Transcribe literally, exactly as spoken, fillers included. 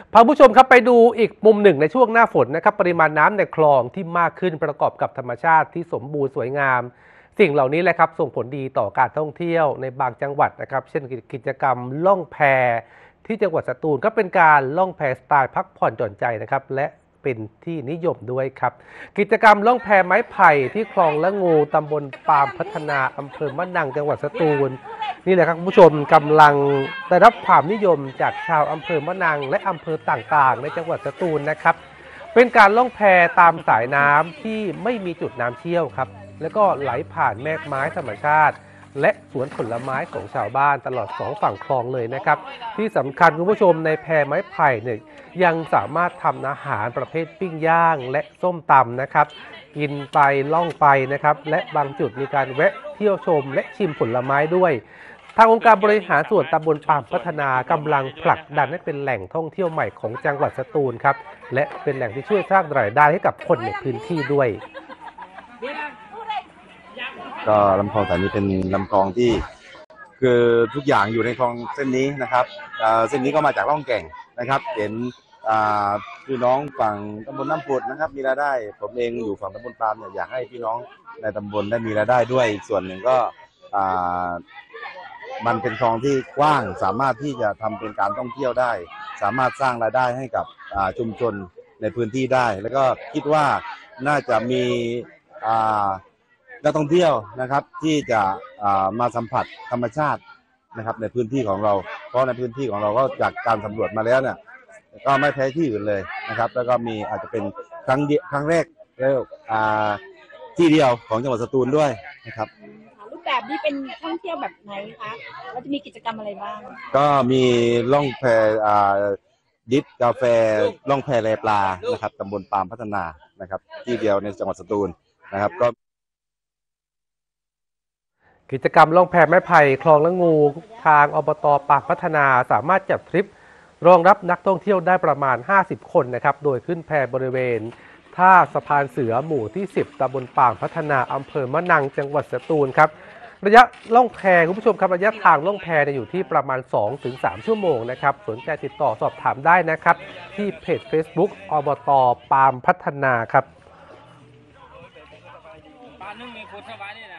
พาผู้ชมครับไปดูอีกมุมหนึ่งในช่วงหน้าฝนนะครับปริมาณน้ำในคลองที่มากขึ้นประกอบกับธรรมชาติที่สมบูรณ์สวยงามสิ่งเหล่านี้แหละครับส่งผลดีต่อการท่องเที่ยวในบางจังหวัดนะครับเช่นกิจกรรมล่องแพที่จังหวัดสตูลก็เป็นการล่องแพสไตล์พักผ่อนหย่อนใจนะครับและเป็นที่นิยมด้วยครับกิจกรรมล่องแพไม้ไผ่ที่คลองละงูตำบลปามพัฒนาอำเภอมะนังจังหวัดสตูลนี่แหละครับคุณผู้ชมกำลังได้รับความนิยมจากชาวอำเภอมะนังและอำเภอต่างๆในจังหวัดสตูลนะครับเป็นการล่องแพตามสายน้ำที่ไม่มีจุดน้ำเชี่ยวครับแล้วก็ไหลผ่านแม่กไม้ธรรมชาติและสวนผลไม้ของชาวบ้านตลอดสองฝั่งคลองเลยนะครับที่สำคัญคุณผู้ชมในแพไม้ไผ่เนี่ยยังสามารถทำอาหารประเภทปิ้งย่างและส้มตำนะครับกินไปล่องไปนะครับและบางจุดมีการแวะเที่ยวชมและชิมผลไม้ด้วยทางองค์การบริหารส่วนตำบลปามพัฒนากำลังผลักดันให้เป็นแหล่งท่องเที่ยวใหม่ของจังหวัดสตูลครับและเป็นแหล่งที่ช่วยสร้างรายได้ให้กับคนในพื้นที่ด้วยก็ลำคลองสายนี้เป็นลำคลองที่คือทุกอย่างอยู่ในคลองเส้นนี้นะครับเส้นนี้ก็มาจากร่องแก่งนะครับเห็นพี่น้องฝั่งตำบลน้ำผุดนะครับมีรายได้ผมเองอยู่ฝั่งตำบลปามเนี่ยอยากให้พี่น้องในตำบลได้มีรายได้ด้วยอีกส่วนหนึ่งก็มันเป็นคลองที่กว้างสามารถที่จะทำเป็นการท่องเที่ยวได้สามารถสร้างรายได้ให้กับชุมชนในพื้นที่ได้แล้วก็คิดว่าน่าจะมีนักท่องเที่ยวนะครับที่จะมาสัมผัสธรรมชาตินะครับในพื้นที่ของเราเพราะในพื้นที่ของเราก็จากการสำรวจมาแล้วเนี่ยก็ไม่แพ้ที่อื่นเลยนะครับแล้วก็มีอาจจะเป็นครั้งเดียวครั้งแรกแล้วที่เดียวของจังหวัดสตูลด้วยนะครับรูปแบบนี้เป็นท่องเที่ยวแบบไหนคะแล้วจะมีกิจกรรมอะไรบ้างก็มีล่องแพดิฟกาแฟล่องแพแลปลานะครับตำบลปามพัฒนานะครับที่เดียวในจังหวัดสตูลนะครับก็กิจกรรมล่องแพไม้ไผ่คลองละงูทางอบต.ปามพัฒนาสามารถจัดทริปรองรับนักท่องเที่ยวได้ประมาณห้าสิบคนนะครับโดยขึ้นแพบริเวณท่าสะพานเสือหมู่ที่สิบตำบลปามพัฒนาอำเภอมะนังจังหวัดสตูลครับระยะล่องแพคุณผู้ชมครับระยะทางล่องแพอยู่ที่ประมาณ สองถึงสาม ชั่วโมงนะครับสนใจติดต่อสอบถามได้นะครับที่เพจ Facebook อบต.ปามพัฒนาครับ